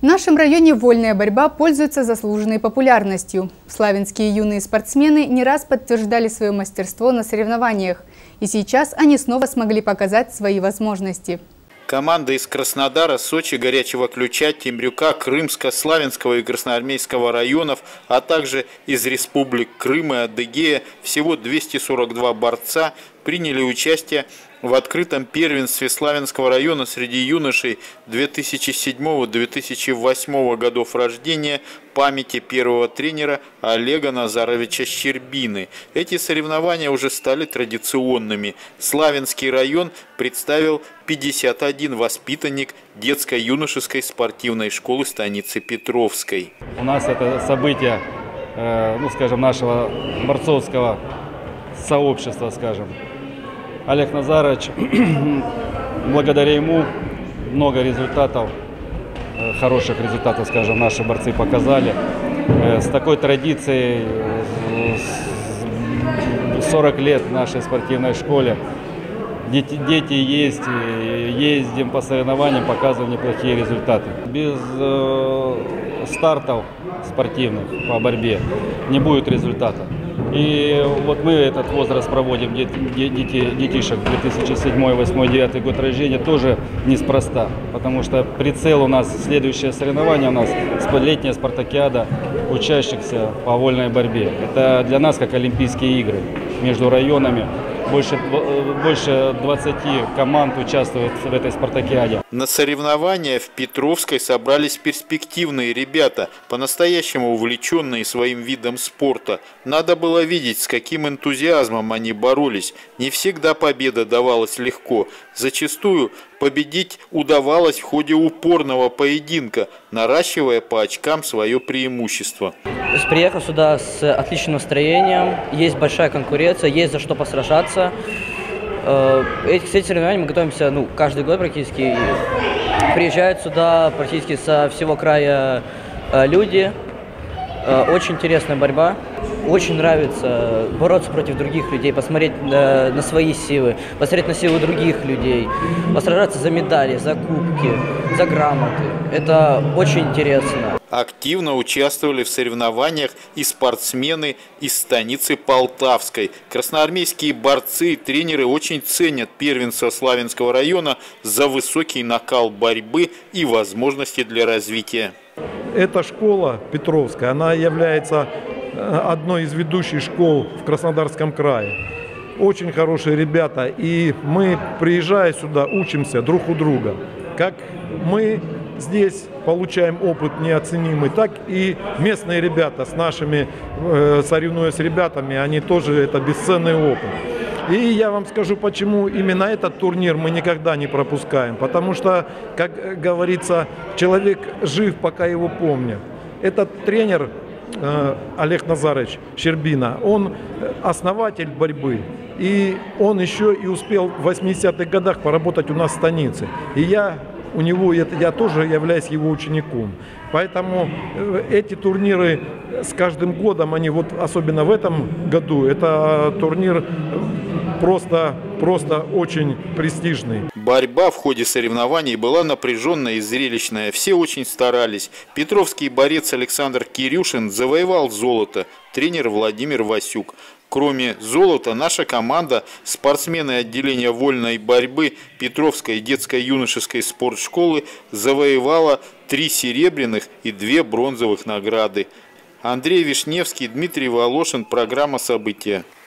В нашем районе вольная борьба пользуется заслуженной популярностью. Славянские юные спортсмены не раз подтверждали свое мастерство на соревнованиях. И сейчас они снова смогли показать свои возможности. Команда из Краснодара, Сочи, Горячего Ключа, Темрюка, Крымска, Славянского и Красноармейского районов, а также из республик Крым и Адыгея, всего 242 борца приняли участие в открытом первенстве Славянского района среди юношей 2007-2008 годов рождения памяти первого тренера Олега Назаровича Щербины. Эти соревнования уже стали традиционными. Славянский район представил 51 воспитанник детско-юношеской спортивной школы станицы Петровской. У нас это событие, нашего борцовского сообщества, Олег Назарович, благодаря ему много результатов, хороших результатов, наши борцы показали. С такой традицией 40 лет в нашей спортивной школе. Дети есть, ездим по соревнованиям, показываем неплохие результаты. Без стартов спортивных по борьбе не будет результата. И вот мы этот возраст проводим, детишек 2007, 2008, 2009 год рождения, тоже неспроста. Потому что прицел у нас, следующее соревнование у нас, летняя спартакиада учащихся по вольной борьбе. Это для нас как Олимпийские игры между районами. Больше 20 команд участвуют в этой спартакиаде. На соревнования в Петровской собрались перспективные ребята, по-настоящему увлеченные своим видом спорта. Надо было видеть, с каким энтузиазмом они боролись. Не всегда победа давалась легко. Зачастую победить удавалось в ходе упорного поединка, наращивая по очкам свое преимущество. Приехал сюда с отличным настроением, есть большая конкуренция, есть за что посражаться. К этим соревнованиям мы готовимся каждый год практически. Приезжают сюда практически со всего края люди. Очень интересная борьба. Очень нравится бороться против других людей, посмотреть на свои силы, посмотреть на силы других людей, посражаться за медали, за кубки, за грамоты. Это очень интересно. Активно участвовали в соревнованиях и спортсмены из станицы Полтавской. Красноармейские борцы и тренеры очень ценят первенство Славянского района за высокий накал борьбы и возможности для развития. Эта школа Петровская, она является одной из ведущих школ в Краснодарском крае. Очень хорошие ребята, и мы, приезжая сюда, учимся друг у друга. Как мы здесь получаем опыт неоценимый, так и местные ребята с нашими, соревнуясь с ребятами, они тоже это бесценный опыт. И я вам скажу, почему именно этот турнир мы никогда не пропускаем. Потому что, как говорится, человек жив, пока его помнят. Этот тренер Олег Назарович Щербина, он основатель борьбы. И он еще и успел в 80-х годах поработать у нас в станице. И я тоже являюсь его учеником. Поэтому эти турниры с каждым годом, они особенно в этом году, это турнир просто очень престижный. Борьба в ходе соревнований была напряженная и зрелищная. Все очень старались. Петровский борец Александр Кирюшин завоевал золото. Тренер Владимир Васюк. Кроме золота, наша команда, спортсмены отделения вольной борьбы Петровской детско-юношеской спортшколы, завоевала 3 серебряных и 2 бронзовых награды. Андрей Вишневский, Дмитрий Волошин. Программа «События».